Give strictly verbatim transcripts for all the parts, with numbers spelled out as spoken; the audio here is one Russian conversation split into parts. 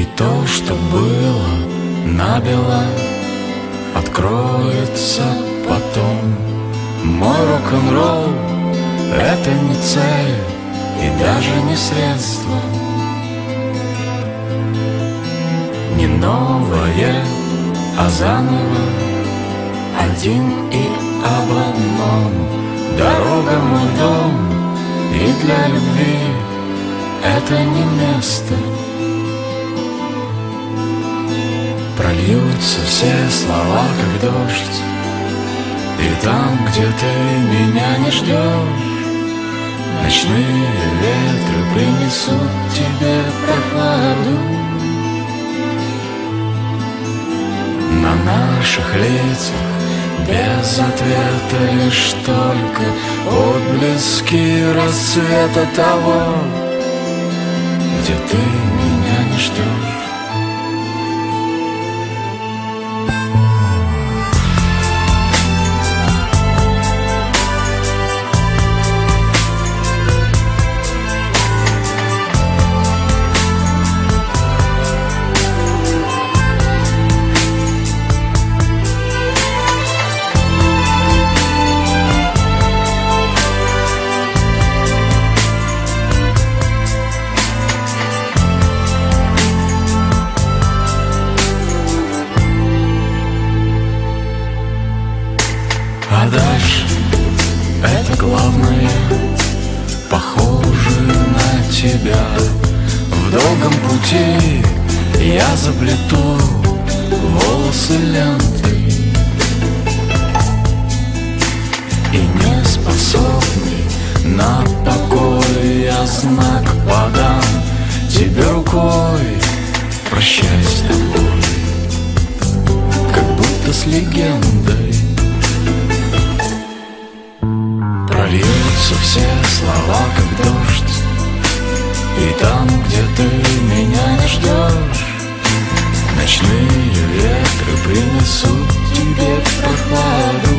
И то, что было набело, откроется потом. Мой рок-н-ролл — это не цель и даже не средство, не новое, а заново, один и об одном. Дорога — мой дом, и для любви это не место. Прольются все слова, как дождь, и там, где ты меня не ждешь, ночные ветры принесут тебе прохладу. На наших лицах без ответа лишь только отблески рассвета того, где ты меня не ждешь. А дальше это главное, похоже на тебя. В долгом пути я заплету волосы лентой, и не способный на покой я знак подам тебе рукой. Прощай с тобой, как будто с легендой. Прольются все слова, как дождь, и там, где ты меня не ждешь, ночные ветры принесут тебе прохладу.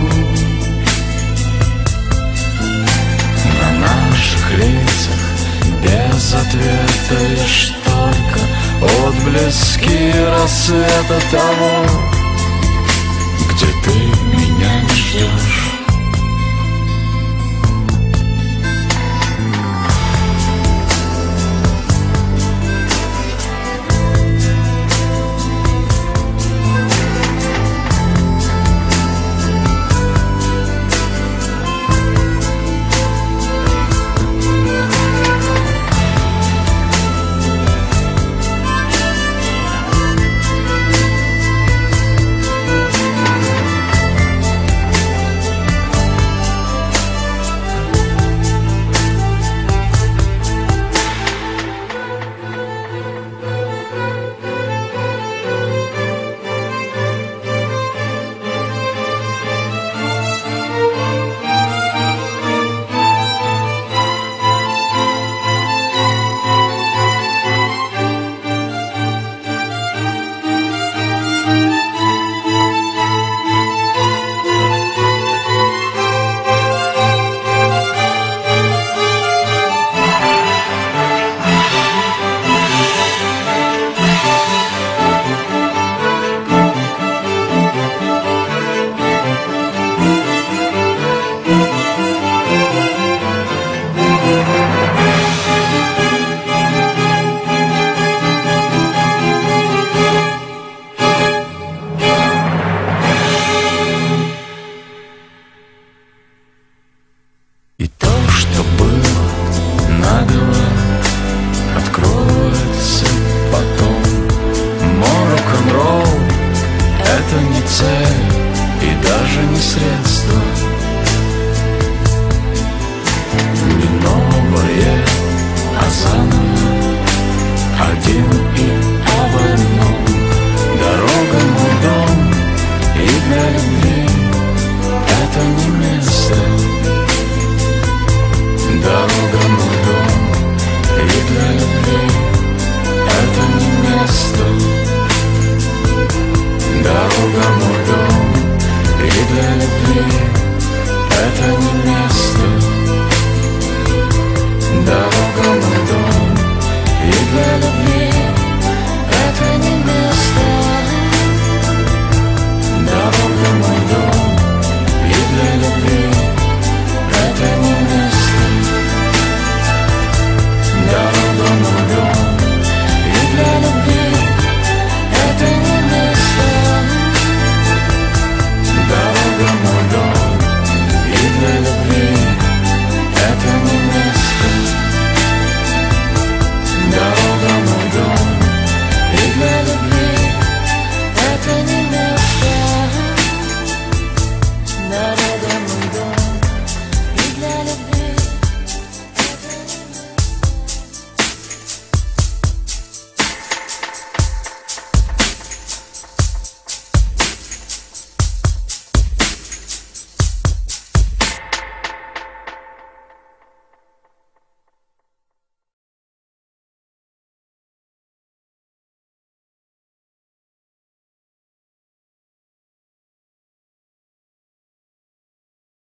На наших лицах без ответа лишь только отблески рассвета того, где ты меня не ждешь.